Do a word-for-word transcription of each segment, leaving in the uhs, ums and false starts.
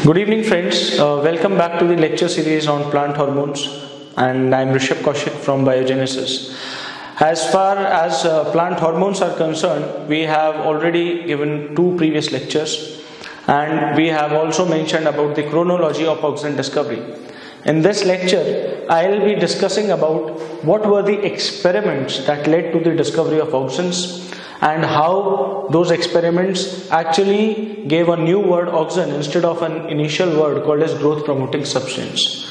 Good evening friends, uh, welcome back to the lecture series on plant hormones, and I am Rishabh Kaushik from Biogenesis. As far as uh, plant hormones are concerned, we have already given two previous lectures and we have also mentioned about the chronology of Auxin discovery. In this lecture, I will be discussing about what were the experiments that led to the discovery of Auxins and how those experiments actually gave a new word Auxin instead of an initial word called as growth promoting substance.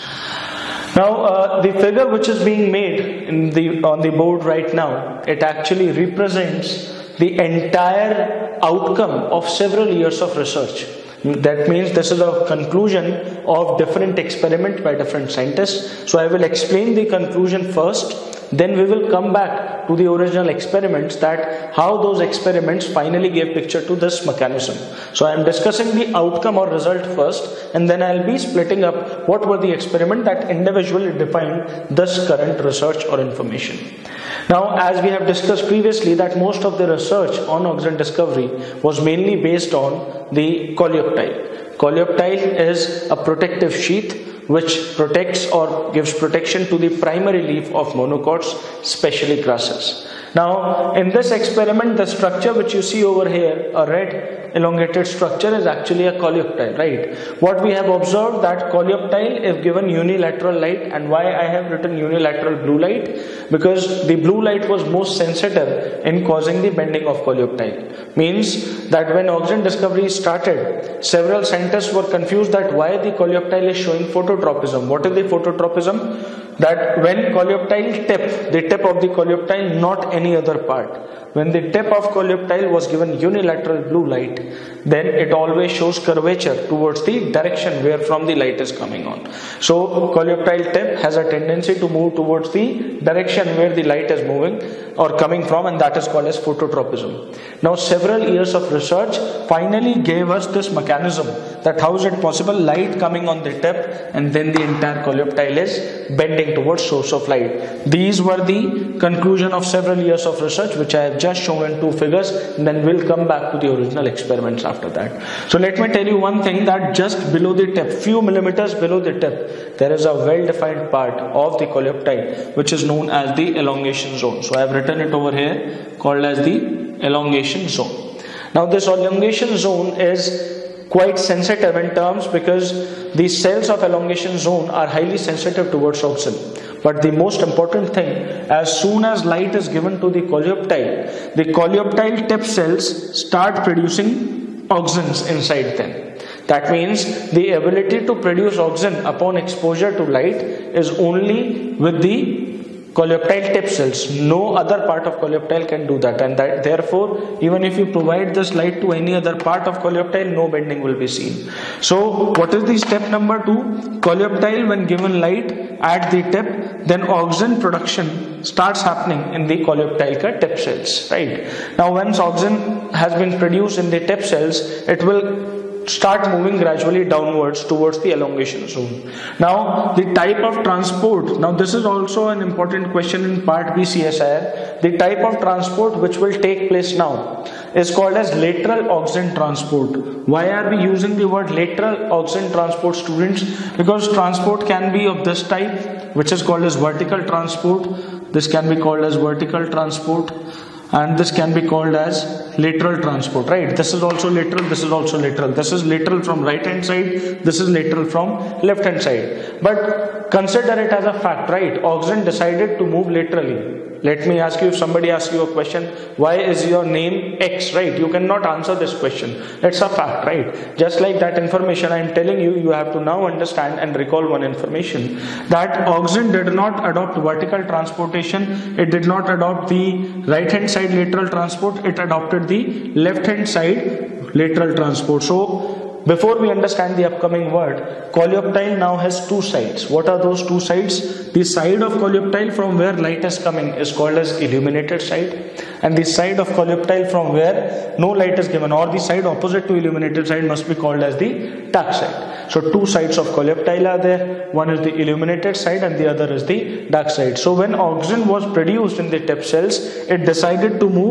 Now uh, the figure which is being made in the, on the board right now, it actually represents the entire outcome of several years of research. That means this is a conclusion of different experiments by different scientists. So I will explain the conclusion first. Then we will come back to the original experiments, that how those experiments finally gave picture to this mechanism. So I am discussing the outcome or result first, and then I will be splitting up what were the experiments that individually defined this current research or information. Now, as we have discussed previously, that most of the research on Auxin discovery was mainly based on the coleoptile. Coleoptile is a protective sheath which protects or gives protection to the primary leaf of monocots, especially grasses. Now, in this experiment, the structure which you see over here, a red elongated structure, is actually a coleoptile, right? What we have observed, that coleoptile is given unilateral light. And why I have written unilateral blue light? Because the blue light was most sensitive in causing the bending of coleoptile. Means that when Auxin discovery started, several scientists were confused that why the coleoptile is showing phototropism. What is the phototropism? That when coleoptile tip, the tip of the coleoptile, not any other part. When the tip of coleoptile was given unilateral blue light, then it always shows curvature towards the direction where from the light is coming on. So coleoptile tip has a tendency to move towards the direction where the light is moving or coming from, and that is called as phototropism. Now several years of research finally gave us this mechanism, that how is it possible light coming on the tip and then the entire coleoptile is bending towards source of light. These were the conclusion of several years of research which I have just shown in two figures, and then we'll come back to the original experiments after that. So let me tell you one thing, that just below the tip, few millimeters below the tip, there is a well-defined part of the coleoptile which is known as the elongation zone. So I have written it over here, called as the elongation zone. Now this elongation zone is quite sensitive in terms because the cells of elongation zone are highly sensitive towards Auxin. But the most important thing, as soon as light is given to the coleoptile, the coleoptile tip cells start producing auxins inside them. That means the ability to produce auxin upon exposure to light is only with the coleoptile tip cells. No other part of coleoptile can do that, and that therefore even if you provide this light to any other part of coleoptile, no bending will be seen. So what is the step number two? Coleoptile, when given light at the tip, then auxin production starts happening in the coleoptile tip cells, right? Now once auxin has been produced in the tip cells, it will start moving gradually downwards towards the elongation zone. Now the type of transport, now this is also an important question in part B C S I R. The type of transport which will take place now is called as lateral auxin transport. Why are we using the word lateral auxin transport, students? Because transport can be of this type, which is called as vertical transport. This can be called as vertical transport, and this can be called as lateral transport, right? This is also lateral, this is also lateral. This is lateral from right hand side, this is lateral from left hand side. But consider it as a fact, right? Auxin decided to move laterally. Let me ask you, if somebody asks you a question, why is your name X, right? You cannot answer this question. It's a fact, right? Just like that information I am telling you, you have to now understand and recall one information, that Auxin did not adopt vertical transportation. It did not adopt the right hand side lateral transport. It adopted the left hand side lateral transport. So before we understand the upcoming word, coleoptile now has two sides. What are those two sides? The side of coleoptile from where light is coming is called as illuminated side, and the side of coleoptile from where no light is given, or the side opposite to illuminated side, must be called as the dark side. So two sides of coleoptile are there. One is the illuminated side and the other is the dark side. So when auxin was produced in the tip cells, it decided to move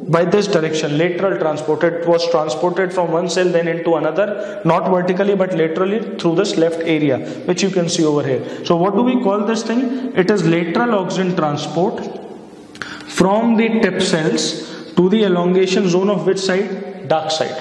by this direction, lateral transport. It was transported from one cell then into another, not vertically but laterally through this left area, which you can see over here. So what do we call this thing? It is lateral auxin transport from the tip cells to the elongation zone of which side? Dark side.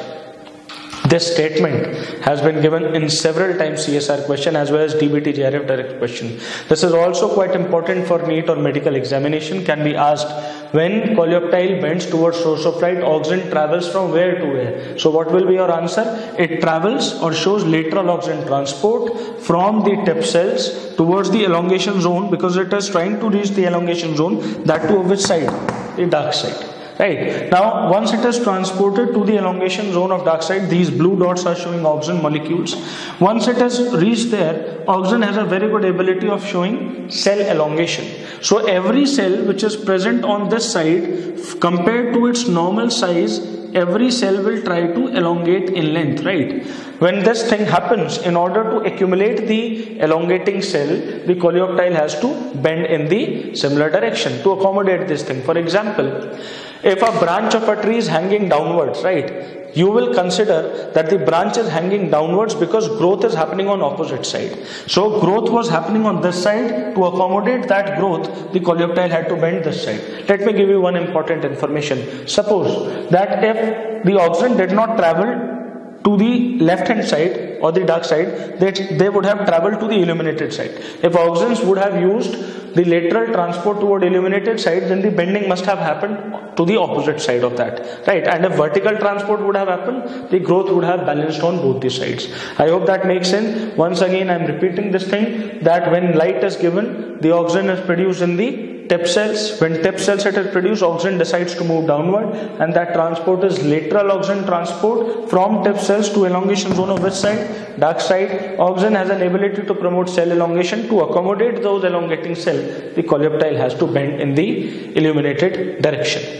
This statement has been given in several times C S R question as well as D B T J R F direct question. This is also quite important for NEET or medical examination. Can be asked, when coleoptile bends towards source of light, auxin travels from where to where? So what will be your answer? It travels or shows lateral auxin transport from the tip cells towards the elongation zone, because it is trying to reach the elongation zone, that to which side? The dark side. Right. Now, once it is transported to the elongation zone of dark side, these blue dots are showing auxin molecules. Once it has reached there, auxin has a very good ability of showing cell elongation. So, every cell which is present on this side, compared to its normal size, every cell will try to elongate in length, right? When this thing happens, in order to accumulate the elongating cell, the coleoptile has to bend in the similar direction to accommodate this thing. For example, if a branch of a tree is hanging downwards, right, you will consider that the branch is hanging downwards because growth is happening on opposite side. So growth was happening on this side. To accommodate that growth, the coleoptile had to bend this side. Let me give you one important information. Suppose that if the auxin did not travel to the left hand side or the dark side, they, they would have traveled to the illuminated side. If auxins would have used the lateral transport toward illuminated side, then the bending must have happened to the opposite side of that, right? And if vertical transport would have happened, the growth would have balanced on both the sides. I hope that makes sense. Once again, I am repeating this thing, that when light is given, the auxin is produced in the tip cells. When tip cells it is produced, auxin decides to move downward, and that transport is lateral auxin transport from tip cells to elongation zone of which side? Dark side. Auxin has an ability to promote cell elongation. To accommodate those elongating cells, the coleoptile has to bend in the illuminated direction.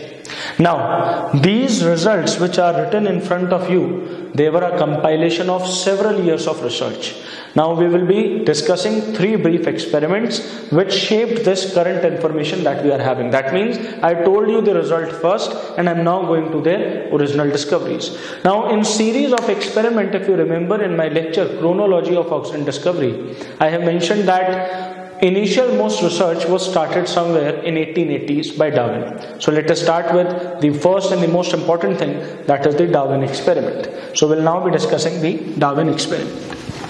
Now, these results which are written in front of you, they were a compilation of several years of research. Now we will be discussing three brief experiments which shaped this current information that we are having. That means I told you the result first, and I am now going to their original discoveries. Now, in series of experiment, if you remember in my lecture Chronology of Auxin Discovery, I have mentioned that initial most research was started somewhere in eighteen eighties by Darwin. So let us start with the first and the most important thing, that is the Darwin experiment. So we'll now be discussing the Darwin experiment.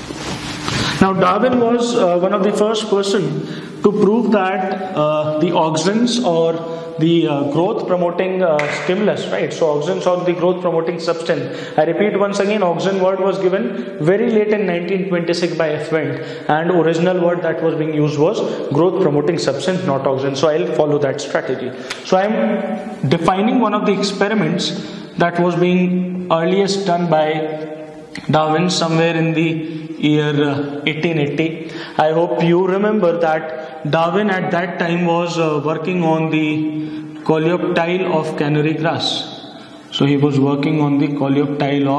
Now Darwin was uh, one of the first person to prove that uh, the auxins or the uh, growth promoting uh, stimulus, right? So auxins or the growth promoting substance. I repeat once again, auxin word was given very late in nineteen twenty-six by F.went, and original word that was being used was growth promoting substance, not auxin. So I'll follow that strategy. So I'm defining one of the experiments that was being earliest done by Darwin somewhere in the year uh, eighteen eighty. I hope you remember that Darwin at that time was uh, working on the coleoptile of canary grass. So he was working on the coleoptile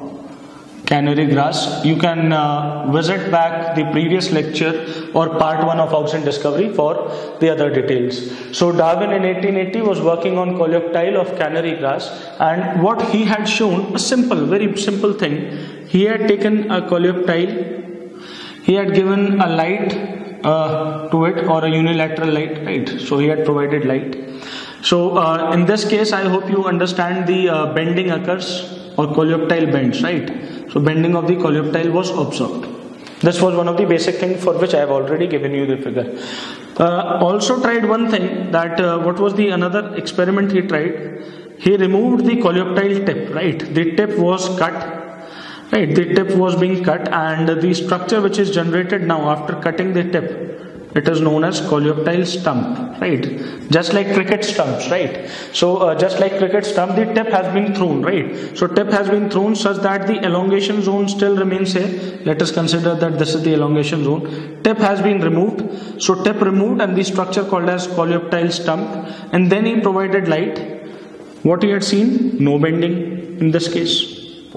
of canary grass. You can uh, visit back the previous lecture or part one of Auxin discovery for the other details. So Darwin in eighteen eighty was working on coleoptile of canary grass, and what he had shown, a simple, very simple thing. He had taken a coleoptile, he had given a light uh, to it, or a unilateral light, right? So he had provided light. So uh, in this case, I hope you understand the uh, bending occurs, or coleoptile bends, right? So bending of the coleoptile was observed. This was one of the basic things for which I have already given you the figure. Uh, also tried one thing, that uh, what was the another experiment he tried? He removed the coleoptile tip, right? The tip was cut. Right, the tip was being cut, and the structure which is generated now after cutting the tip, it is known as coleoptile stump, right? Just like cricket stumps, right? So uh, just like cricket stump, the tip has been thrown, right? So tip has been thrown such that the elongation zone still remains here. Let us consider that this is the elongation zone. Tip has been removed. So tip removed, and the structure called as coleoptile stump. And then he provided light. What he had seen? No bending in this case.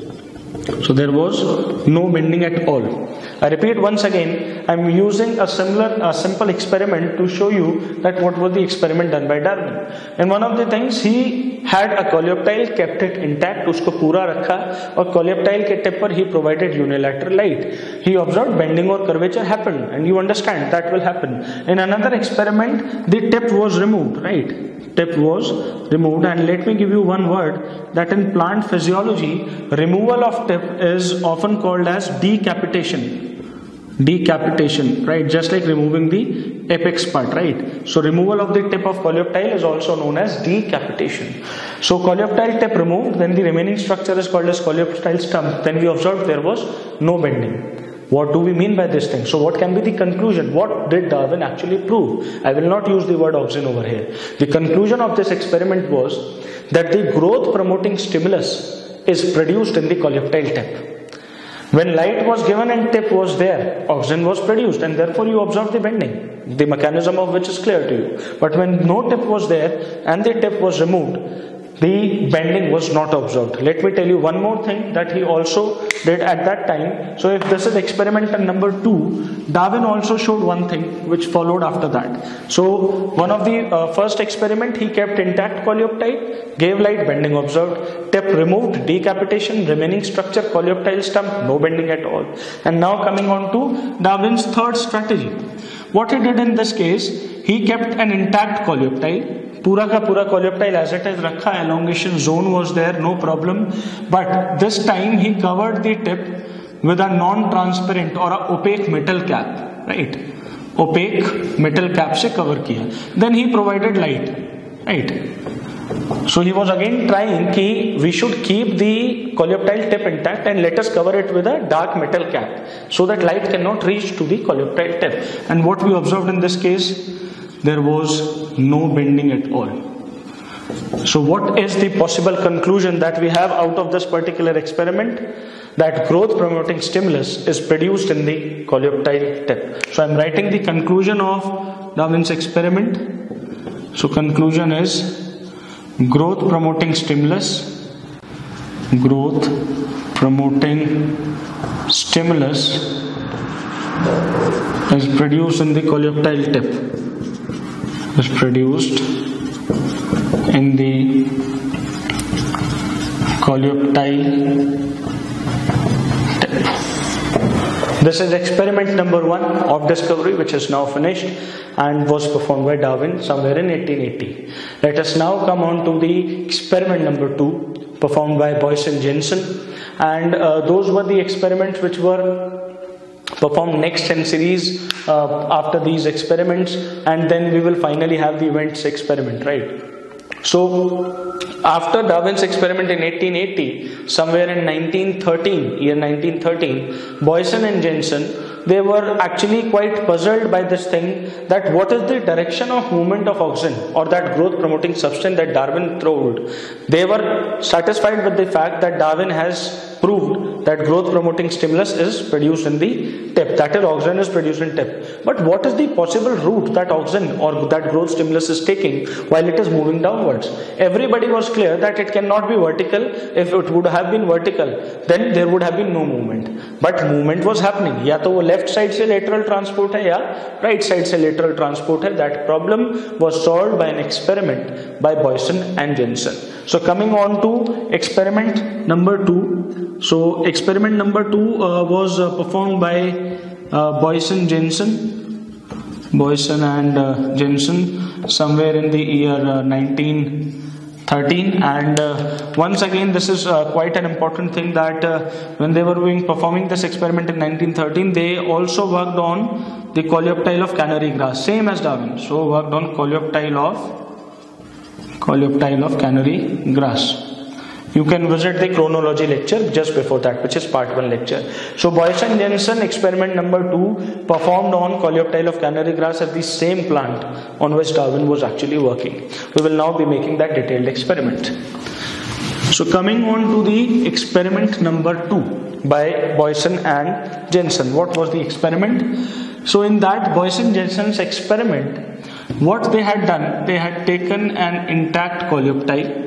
So there was no bending at all. I repeat once again, I am using a similar, a simple experiment to show you that what was the experiment done by Darwin. And one of the things, he had a coleoptile, kept it intact, उसको पूरा रखा और coleoptile के tip पर he provided unilateral light. He observed bending or curvature happen, and you understand that will happen. In another experiment, the tip was removed, right? Tip was removed, and let me give you one word that in plant physiology, removal of tip is often called as decapitation. Decapitation, right? Just like removing the apex part, right? So removal of the tip of coleoptile is also known as decapitation. So coleoptile tip removed, then the remaining structure is called as coleoptile stump. Then we observed there was no bending. What do we mean by this thing? So what can be the conclusion? What did Darwin actually prove? I will not use the word auxin over here. The conclusion of this experiment was that the growth promoting stimulus is produced in the coleoptile tip. When light was given and tip was there, auxin was produced, and therefore you observe the bending, the mechanism of which is clear to you. But when no tip was there and the tip was removed, the bending was not observed. Let me tell you one more thing that he also did at that time. So if this is experiment number two, Darwin also showed one thing which followed after that. So one of the uh, first experiment, he kept intact coleoptile, gave light, bending observed, tip removed, decapitation, remaining structure coleoptile stump, no bending at all. And now coming on to Darwin's third strategy. What he did in this case, he kept an intact coleoptile, पूरा का पूरा coleoptile as it is रखा, elongation zone was there, no problem. But this time he covered the tip with a non-transparent or a opaque metal cap, right? Opaque metal cap से cover किया. Then he provided light, right? So he was again trying कि we should keep the coleoptile tip intact and let us cover it with a dark metal cap so that light cannot reach to the coleoptile tip. And what we observed in this case, there was no bending at all. So what is the possible conclusion that we have out of this particular experiment? That growth promoting stimulus is produced in the coleoptile tip. So I am writing the conclusion of Darwin's experiment. So conclusion is growth promoting stimulus, growth promoting stimulus is produced in the coleoptile tip. is produced in the coleoptile tip. This is experiment number one of discovery, which is now finished and was performed by Darwin somewhere in eighteen eighty. Let us now come on to the experiment number two, performed by Boysen-Jensen, and uh, those were the experiments which were performed next in series uh, after these experiments, and then we will finally have the F.went experiment, right? So after Darwin's experiment in eighteen eighty, somewhere in nineteen thirteen, year nineteen thirteen, Boysen and Jensen, they were actually quite puzzled by this thing, that what is the direction of movement of auxin, or that growth promoting substance that Darwin told. They were satisfied with the fact that Darwin has proved that growth promoting stimulus is produced in the tip, that is auxin is produced in tip. But what is the possible route that auxin or that growth stimulus is taking while it is moving downwards? Everybody was clear that it cannot be vertical. If it would have been vertical, then there would have been no movement. But movement was happening. या तो वो left side से lateral transport है या right side से lateral transport है. That problem was solved by an experiment by Boysen and Jensen. So coming on to experiment number two. So experiment number two uh, was uh, performed by uh, Boysen-Jensen, Boysen and uh, Jensen somewhere in the year uh, nineteen thirteen, and uh, once again this is uh, quite an important thing, that uh, when they were doing performing this experiment in nineteen thirteen, they also worked on the coleoptile of canary grass, same as Darwin. So worked on coleoptile of coleoptile of canary grass. You can visit the chronology lecture just before that, which is part one lecture. So Boysen-Jensen experiment number two performed on coleoptile of canary grass at the same plant on which Darwin was actually working. We will now be making that detailed experiment. So coming on to the experiment number two by Boysen and Jensen. What was the experiment? So in that Boysen-Jensen's experiment, what they had done, they had taken an intact coleoptile.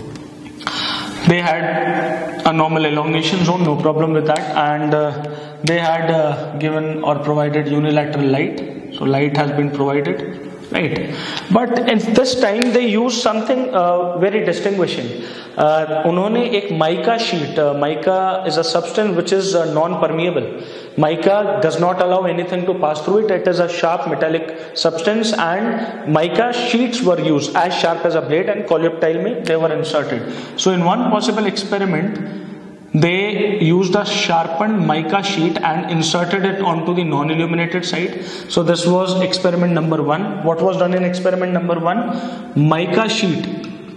They had a normal elongation zone, no problem with that, and uh, they had uh, given or provided unilateral light. So light has been provided, right? But in this time they used something uh, very distinguishing. uh, उन्होंने एक mica sheet, uh, mica is a substance which is uh, non-permeable. Mica does not allow anything to pass through it. It is a sharp metallic substance, and mica sheets were used as sharp as a blade, and coleoptile में they were inserted. So in one possible experiment, they used a sharpened mica sheet and inserted it onto the non-illuminated side. So this was experiment number one. What was done in experiment number one? Mica sheet,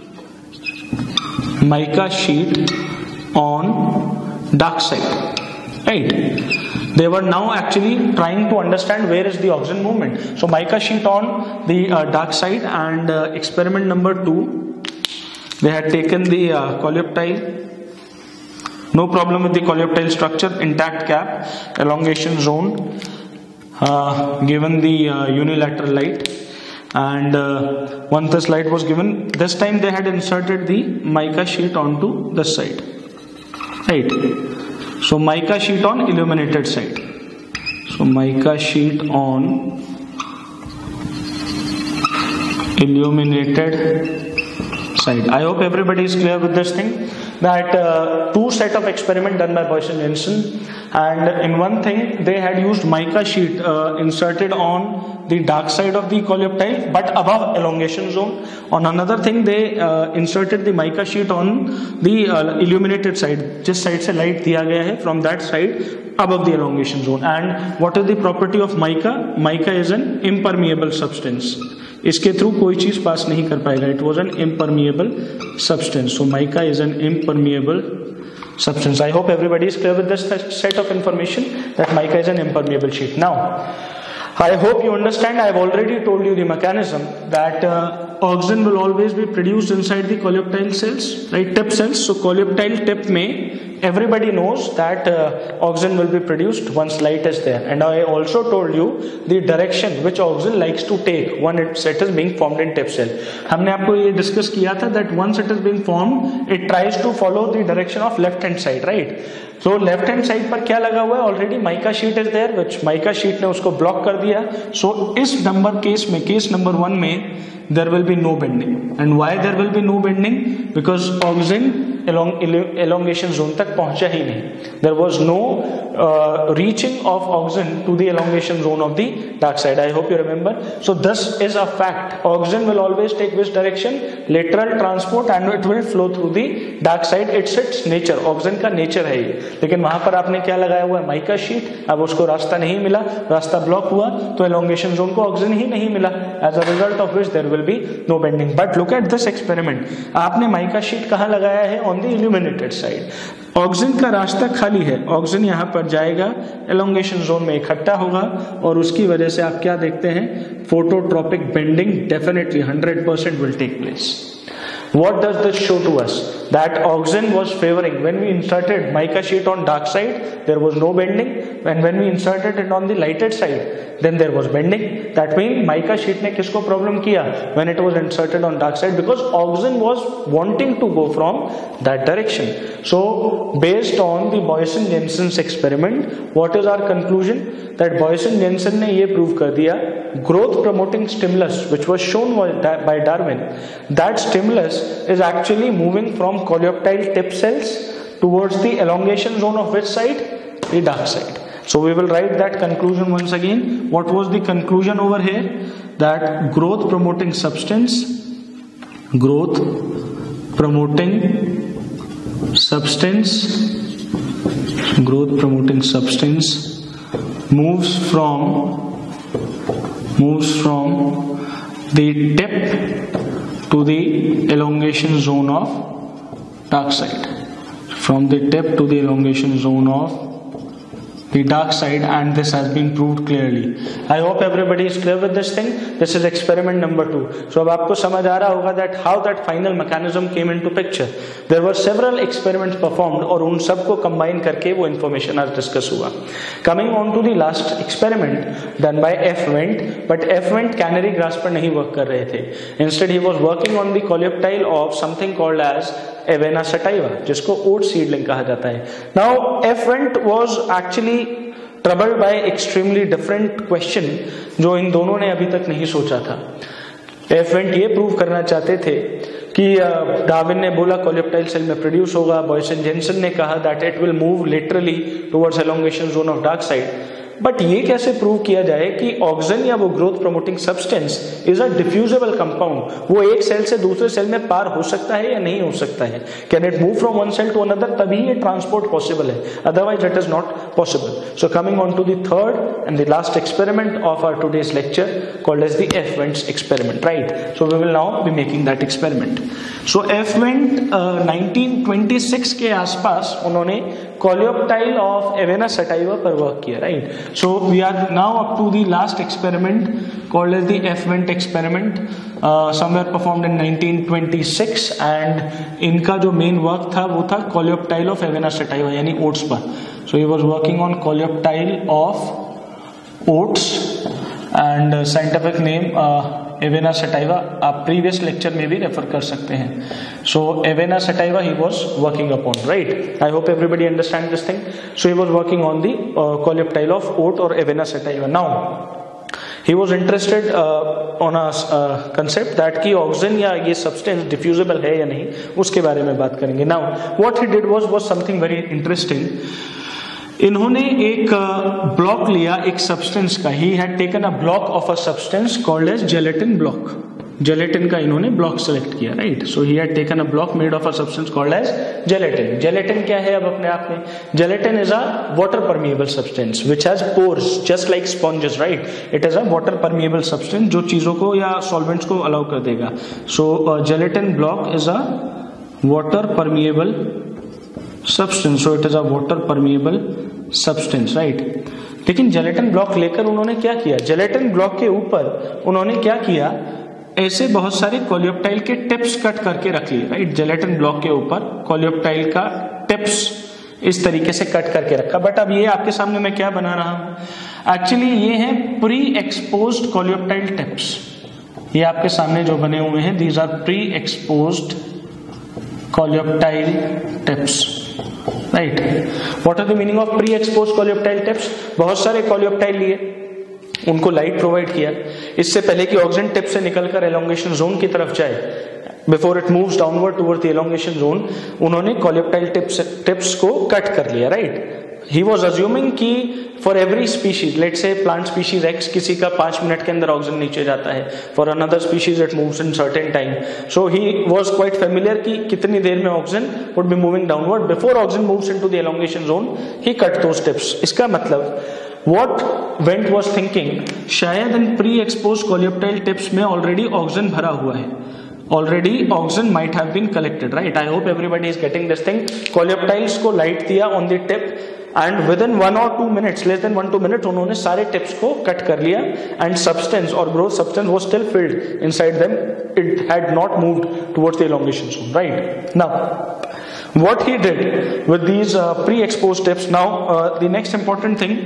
mica sheet on dark side, right? They were now actually trying to understand where is the Auxin movement. So mica sheet on the uh, dark side, and uh, experiment number two, they had taken the uh, coleoptile. No problem with the coleoptile structure, intact cap, elongation zone, uh, given the uh, unilateral light, and uh, once this light was given, this time they had inserted the mica sheet onto this side, right? So mica sheet on illuminated side. So mica sheet on illuminated side. I hope everybody is clear with this thing. That uh, two set of experiment done by Boysen-Jensen, and in one thing they had used mica sheet uh, inserted on the dark side of the coleoptile but above elongation zone. On another thing they uh, inserted the mica sheet on the uh, illuminated side, जिस side से light दिया गया है, from that side above the elongation zone. And what is the property of mica? Mica is an impermeable substance. इसके through कोई चीज pass नहीं कर पाएगा. It was an impermeable substance. So mica is an impermeable substance. I hope everybody is clear with this set of information that mica is an impermeable sheet. Now, I hope you understand. I have already told you the mechanism that uh, auxin will always be produced inside the coleoptile cells, right? Tip cells. So coleoptile tip में everybody knows that uh, auxin will be produced once light is there. And I also told you the direction which auxin likes to take when it is being formed in tip cell. हमने आपको ये discuss किया था that once it is being formed, it tries to follow the direction of left hand side, right? So left hand side पर क्या लगा हुआ है? Already mica sheet is there, which mica sheet ने उसको block कर दिया. So इस number case में, case number one में there will be no bending. And why there will be no bending? Because auxin along elongation zone तक पहुंचा ही नहीं. There was no uh, reaching of auxin to the elongation zone of the dark side. I hope you remember. So this is a fact. Auxin will always take which direction? Lateral transport, and it will flow through the dark side. It's its nature. Auxin का nature है ये. लेकिन वहां पर आपने क्या लगाया हुआ है? Mica sheet. अब उसको रास्ता नहीं मिला, रास्ता ब्लॉक हुआ, तो elongation zone को auxin ही नहीं मिला. As a result of which there will be no bending. But look at this experiment. आपने माइका शीट कहाँ लगाया है? On the illuminated side. Auxin का रास्ता खाली है. ऑक्सिन यहाँ पर जाएगा, elongation zone में इकट्ठा होगा, और उसकी वजह से आप क्या देखते हैं? Phototropic bending definitely one hundred percent will take place. What does this show to us? That auxin was favoring. When we inserted mica sheet on dark side, there was no bending. And when we inserted it on the lighted side, then there was bending. That means mica sheet ने किसको problem किया when it was inserted on dark side? Because auxin was wanting to go from that direction. So based on the Boysen-Jensen's experiment, what is our conclusion? That Boysen-Jensen ने ये prove कर दिया, growth promoting stimulus which was shown by Darwin, that stimulus is actually moving from coleoptile tip cells towards the elongation zone of which side? The dark side. So we will write that conclusion once again. What was the conclusion over here? That growth promoting substance, growth promoting substance, growth promoting substance moves from moves from the tip to the elongation zone of dark side. From the tip to the elongation zone of the dark side, and this has been proved clearly. I hope everybody is clear with this thing. This is experiment number two. So अब आपको समझ आ रहा होगा that how that final mechanism came into picture. There were several experiments performed, और उन सब को combine करके वो information आज discuss हुआ. Coming on to the last experiment done by F.went, but F.went canary grass पर नहीं work कर रहे थे. Instead he was working on the coleoptile of something called as Avena sativa, जिसको oat seedling कहा जाता है. Now F.went was actually troubled by extremely different question जो इन दोनों ने अभी तक नहीं सोचा था। F.went ये प्रूव करना चाहते थे कि डार्विन ने बोला कोलेप्टाइल सेल में प्रोड्यूस होगा, बॉयसन-जेंसन ने कहा that it will move laterally towards elongation zone of dark side. But ये कैसे प्रूव किया जाए कि ऑक्सिन या वो growth promoting substance is a diffusible compound, वो एक सेल से दूसरे सेल में पार हो सकता है या नहीं हो सकता है, can it move from one cell to another, तभी ये ट्रांसपोर्ट पॉसिबल है, otherwise it is not possible. So coming on to the third and the last experiment of our today's lecture called as the F.went experiment, right. So we will now be making that experiment. So F.went nineteen twenty six के आसपास उन्होंने coleoptile of Avena sativa पर work किया, right. So we are now up to the last experiment called as the F.went experiment, uh, somewhere performed in nineteen twenty six, and इनका जो main work था वो था coleoptile of Avena sativa यानी oats पर। So he was working on coleoptile of oats and uh, scientific name uh, Avena sativa, आप previous lecture में भी रेफर कर सकते हैं। सो Avena sativa he was working upon, right? I hope everybody understand this thing. So he was working on the uh, coleoptile of oat or Avena sativa. Now he was interested uh, on a uh, concept that कि auxin या ये substance डिफ्यूजेबल है या नहीं, उसके बारे में बात करेंगे। Now what he did was was something very interesting. इन्होंने एक ब्लॉक लिया एक सब्सटेंस का, he had taken a block of a substance called as gelatin block, gelatin का इन्होंने ब्लॉक सेलेक्ट किया, right. So he had taken a block made of a substance called as gelatin. Gelatin क्या है अब अपने आप में? Gelatin is a water permeable substance which has pores just like sponges, right. It is a water permeable substance जो चीजों को या सॉल्वेंट्स को अलाउ कर देगा। So gelatin block is a water permeable substance, so it is a water permeable substance, right। लेकिन gelatin block लेकर उन्होंने क्या किया, जेलेटिन ब्लॉक के ऊपर उन्होंने क्या किया, ऐसे बहुत सारे कोलियोप्टाइल के टिप्स कट करके रख लिए, राइट। जेलेटिन ब्लॉक के ऊपर कोलियोप्टाइल का टिप्स इस तरीके से कट करके रखा। बट अब ये आपके सामने मैं क्या बना रहा हूं, एक्चुअली ये है प्री एक्सपोज्ड कोलियोप्टाइल टिप्स। ये आपके सामने जो बने हुए हैं, these are pre exposed coleoptile tips, right। what are the meaning of pre-exposed coleoptile tips? बहुत सारे coleoptile लिए, उनको लाइट प्रोवाइड किया, इससे पहले कि ऑक्सिन टिप से निकलकर एलोंगेशन जोन की तरफ जाए, before it moves downward toward the elongation zone, उन्होंने coleoptile टिप्स टिप्स को कट कर लिया, राइट। He was assuming कि for every species, let's say plant species X, किसी का पांच मिनट के अंदर ऑक्सिन नीचे जाता है, for another species it moves in certain time. So he was quite familiar कि कितनी देर में auxin would be moving downward. Before oxygen moves into the elongation zone, he cut those tips. इसका मतलब what Went was thinking, शायद इन pre-exposed coleoptile tips में already auxin भरा हुआ है, already oxin might have been collected, right। I hope everybody is getting this thing। coleoptiles को light दिया on the tip and within one or two minutes, less than one two minutes, उन्होंने सारे tips को cut कर लिया and substance or growth substance was still filled inside them, it had not moved towards the elongation zone, right। Now what he did with these uh, pre-exposed tips, now uh, the next important thing,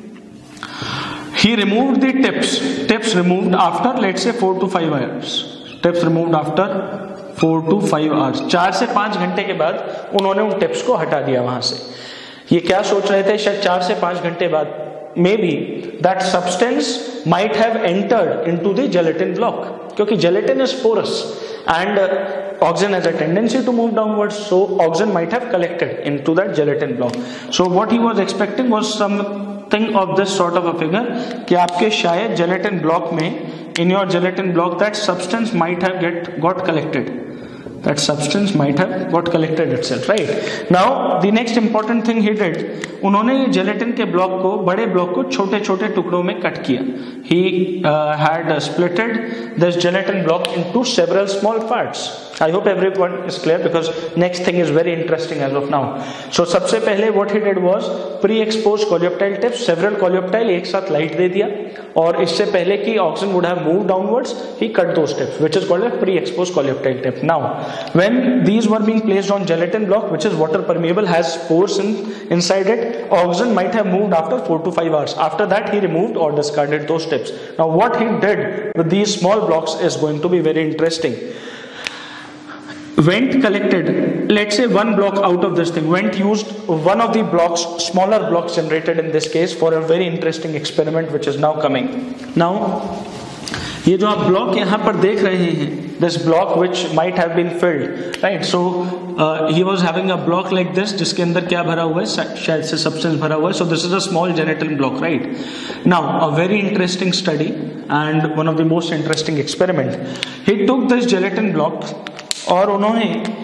he removed the tips, tips removed after let's say four to five hours, tips removed after four to five hours, चार से पांच घंटे के बाद उन्होंने उन tips को हटा दिया वहां से। ये क्या सोच रहे थे, शायद चार से पांच घंटे बाद may be that substance might have entered into the gelatin block, क्योंकि gelatin is porous and uh, oxygen has a tendency to move downwards, so oxygen might have collected into that gelatin block. So what he was expecting was something of this sort of a figure कि आपके शायद gelatin block में, in your gelatin block, that substance might have get got collected, that substance might have got collected itself, right। Now the next important thing he did, उन्होंने ये gelatin के block को, बड़े block को छोटे छोटे टुकड़ों में कट किया। He uh, had uh, splitted this gelatin block into several small parts. I hope everyone is clear because next thing is very interesting as of now. So सबसे पहले what he did was pre-exposed coleoptile tips, several coleoptile एक साथ light दे दिया, और इससे पहले कि oxygen would have moved downwards, he cut those tips, which is called a pre-exposed coleoptile tip. Now, when these were being placed on gelatin block, which is water permeable, has pores in, inside it, oxygen might have moved after four to five hours. After that, he removed or discarded those tips. Now, what he did with these small blocks is going to be very interesting. Went collected, let's say one block out of this thing. Went used one of the blocks, smaller blocks generated in this case for a very interesting experiment which is now coming. Now, ये जो आप block यहाँ पर देख रहे हैं, this block which might have been filled, right? So uh, he was having a block like this, जिसके अंदर क्या भरा हुआ है, शायद से substance भरा हुआ है. So this is a small gelatin block, right? Now a very interesting study and one of the most interesting experiment. He took this gelatin block और उन्होंने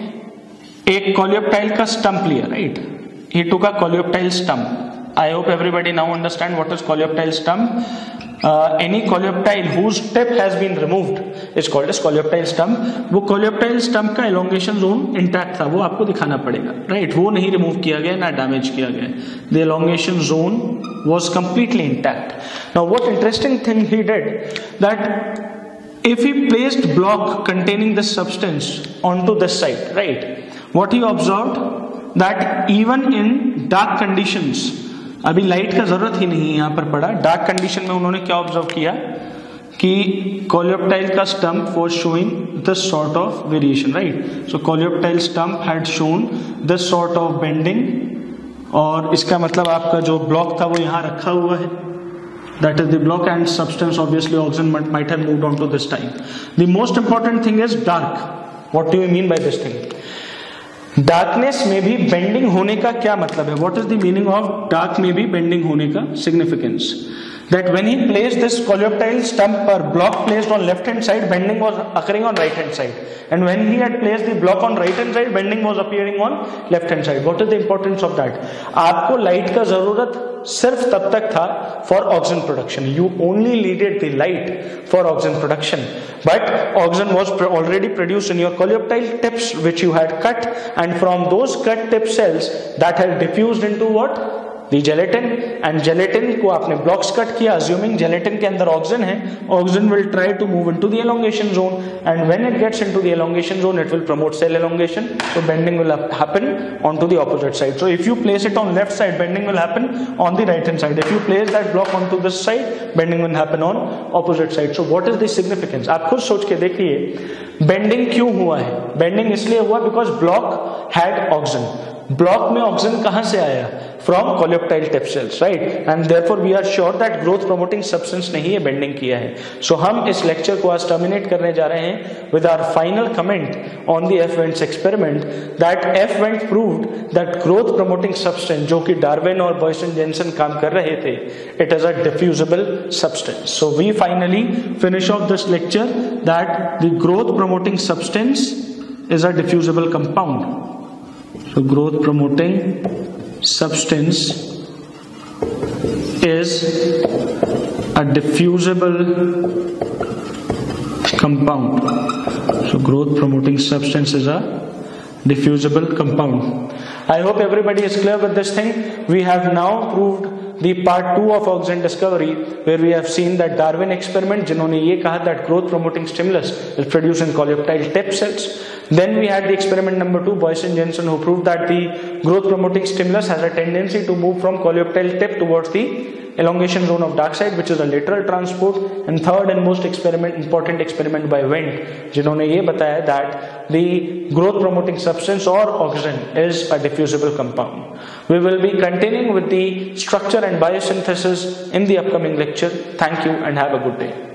एक coleoptile का stump लिया, right? He took a coleoptile stump. I hope everybody now understand what is coleoptile stump. Uh, any coleoptile whose tip has been removed is called as coleoptile stump. वो coleoptile stump का elongation zone intact था, वो आपको दिखाना पड़ेगा, right? वो नहीं remove किया गया, ना damage किया गया. The elongation zone was completely intact. Now what interesting thing he did, that if he placed block containing this substance onto this side, right? What he observed, that even in dark conditions, अभी light का जरूरत ही नहीं यहाँ पर पड़ा, dark condition में उन्होंने क्या ऑब्जर्व किया कि कोलियोप्टाइल का stump was showing this sort of variation, right? So coleoptile stump had shown this sort of bending, और इसका मतलब आपका जो ब्लॉक था वो यहाँ रखा हुआ है, that is the block, and substance obviously Auxin might have moved on to this time. The most important thing is dark. What do you mean by this thing? Darkness में भी बेंडिंग होने का क्या मतलब है? What is the meaning of dark में भी bending होने का significance? That when he placed this coleoptile stump पर block placed on left hand side, bending was occurring on right hand side, and when he had placed the block on right hand side, bending was appearing on left hand side. What is the importance of that? आपको light का जरूरत सिर्फ तब तक था for auxin production. You only needed the light for auxin production, but auxin was already produced in your coleoptile tips which you had cut, and from those cut tip cells that had diffused into what? The gelatin. And gelatin को आपने blocks cut किया, assuming gelatin के अंदर auxin है. Auxin will try to move into the elongation zone, and when it gets into the elongation zone it will promote cell elongation, so bending will happen on to the opposite side. So if you place it on left side, bending will happen on the right hand side. If you place that block on to this side, bending will happen on opposite side. So what is the significance? आप खुद सोच के देखिए, bending क्यों हुआ है? Bending इसलिए हुआ because block had auxin. Block में ऑक्सिन कहां से आया? From coleoptile tip cells, right? And therefore we are sure that growth promoting substance ने ही ये बेंडिंग किया है. सो so, हम इस लेक्चर को आज टर्मिनेट करने जा रहे हैं with our final comment on the F.went experiment, that F.went proved that growth promoting substance, जो कि डार्विन और बॉयसन-जेंसन काम कर रहे थे, it is a diffusible substance. So we finally finish off this lecture that the growth promoting substance is a diffusible compound. So growth promoting substance is a diffusible compound. So growth promoting substance is a diffusible compound. I hope everybody is clear with this thing. We have now proved the part two of Auxin discovery, where we have seen that Darwin experiment, जिन्होंने ये कहा that growth promoting stimulus is produced in coleoptile tip cells. Then we had the experiment number two, Boysen-Jensen, who proved that the growth promoting stimulus has a tendency to move from coleoptile tip towards the elongation zone of dark side, which is a lateral transport. And third and most experiment important experiment by Went, जिन्होंने ये बताया that the growth promoting substance or auxin is a diffusible compound. We will be continuing with the structure and biosynthesis in the upcoming lecture. Thank you and have a good day.